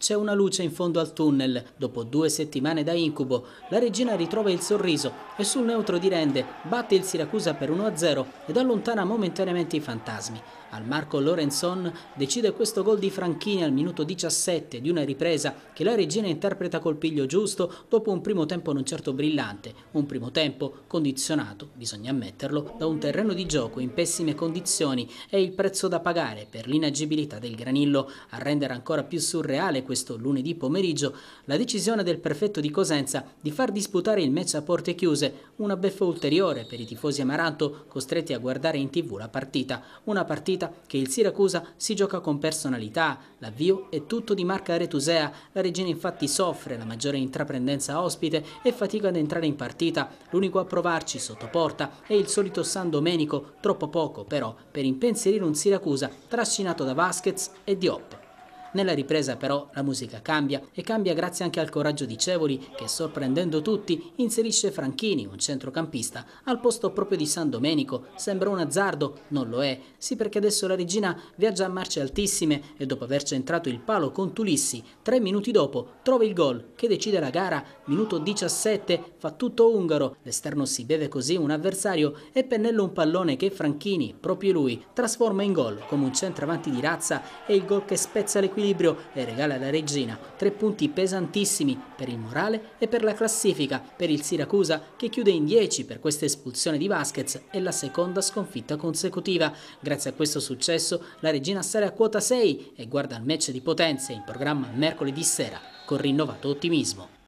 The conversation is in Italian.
C'è una luce in fondo al tunnel. Dopo 2 settimane da incubo, la Regina ritrova il sorriso e sul neutro di Rende batte il Siracusa per 1-0 ed allontana momentaneamente i fantasmi. Al Marco Lorenzon decide questo gol di Franchini al minuto 17 di una ripresa che la Regina interpreta col piglio giusto dopo un primo tempo non certo brillante. Un primo tempo condizionato, bisogna ammetterlo, da un terreno di gioco in pessime condizioni e il prezzo da pagare per l'inagibilità del Granillo. A rendere ancora più surreale questo lunedì pomeriggio la decisione del prefetto di Cosenza di far disputare il match a porte chiuse, una beffa ulteriore per i tifosi amaranto costretti a guardare in TV la partita, una partita che il Siracusa si gioca con personalità. L'avvio è tutto di Marca Retusea, la Regina infatti soffre la maggiore intraprendenza ospite e fatica ad entrare in partita. L'unico a provarci sotto porta è il solito San Domenico, troppo poco però per impensierire un Siracusa trascinato da Vasquez e Diop. Nella ripresa però la musica cambia e cambia grazie anche al coraggio di Cevoli che, sorprendendo tutti, inserisce Franchini, un centrocampista, al posto proprio di San Domenico. Sembra un azzardo? Non lo è. Sì, perché adesso la Regina viaggia a marce altissime e dopo aver centrato il palo con Tulissi, 3 minuti dopo trova il gol che decide la gara. Minuto 17, fa tutto ungaro. L'esterno si beve così un avversario e pennella un pallone che Franchini, proprio lui, trasforma in gol come un centravanti di razza e il gol che spezza l'equilibrio e regala alla Regina 3 punti pesantissimi per il morale e per la classifica, per il Siracusa che chiude in 10 per questa espulsione di Vasquez e la seconda sconfitta consecutiva. Grazie a questo successo la Regina sale a quota 6 e guarda il match di Potenza in programma mercoledì sera con rinnovato ottimismo.